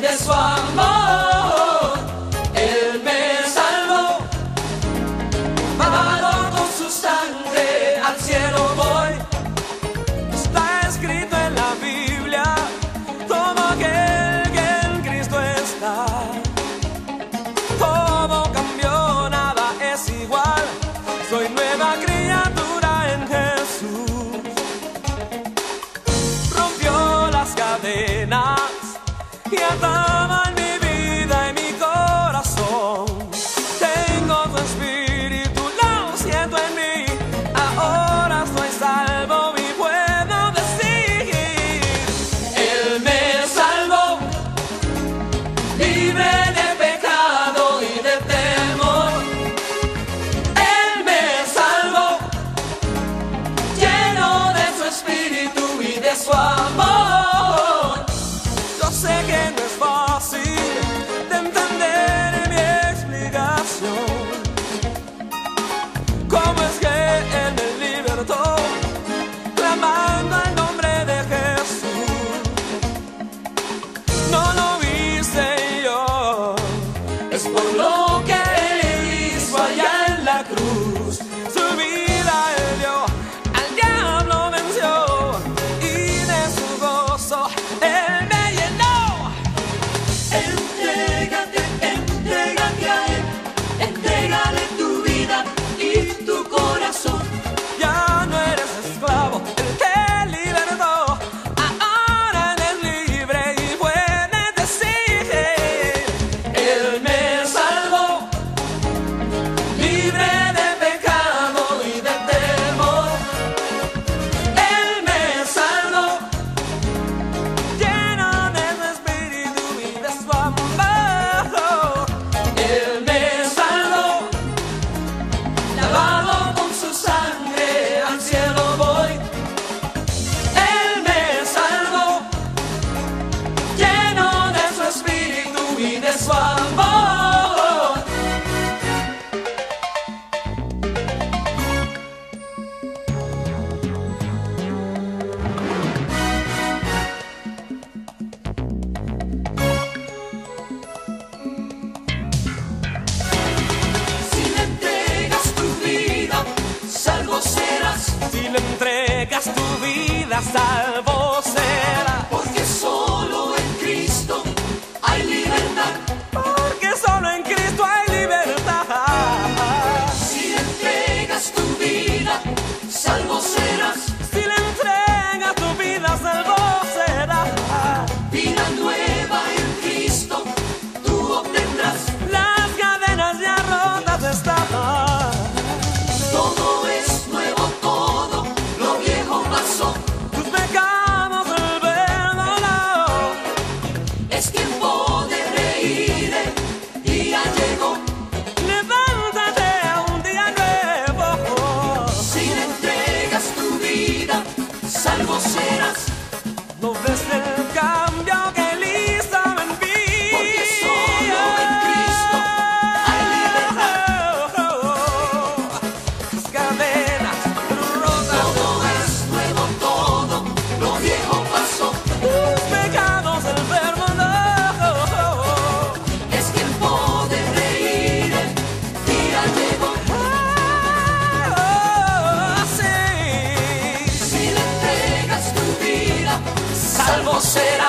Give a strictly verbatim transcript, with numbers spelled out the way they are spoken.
de su amor. Él me salvó, pagado con su sangre, al cielo voy. Está escrito en la Biblia, todo aquel que en Cristo está. Todo cambió, nada es igual, soy nueva criatura en Jesús. Rompió las cadenas y ataba en mi vida y mi corazón. Tengo tu espíritu, lo siento en mí, ahora estoy salvo y puedo decir: Él me salvó, libre de pecado y de temor. Él me salvó, lleno de su espíritu y de su amor. Yo sé que no es fácil de entender mi explicación. ¿Cómo es que Él me libertó, clamando el nombre de Jesús? No lo hice yo, Es por lo que Él hizo allá en la cruz. su vida Él dio, al diablo venció, y de su gozo Él me llenó. Entrégate, entrégate a Él, entrégale tu vida y tu corazón. Ya no eres esclavo, Él te libertó, ahora eres libre y puedes decir: Él me salvó, libre de pecado y de temor. Él me salvó, lleno de su espíritu y de su amor. Él me salvó, lavado con su sangre, al cielo voy. Él me salvó, lleno de su espíritu y de su amor. Si le entregas tu vida, salvo serás, Si le entregas tu vida, salvo serás. porque solo en Cristo hay libertad. Porque solo en Cristo hay libertad. Si le entregas tu vida, salvo serás, Si le entregas tu vida, salvo serás. vida nueva en Cristo tú obtendrás. Las cadenas ya rotas están. Todo es nuevo, todo lo viejo pasó. Tus pecados Él perdonó. Es tiempo de reír, el día llegó. Levántate a un día nuevo. Si le entregas tu vida, salvo serás, No ves el cambio que Él hizo en mí. porque solo en Cristo hay libertad. Tus cadenas rotas. Todo es nuevo, todo lo viejo pasó. Tus pecados Él perdonó. Es tiempo de reír, el día llegó. Ah, sí. Si le entregas tu vida, salvo serás.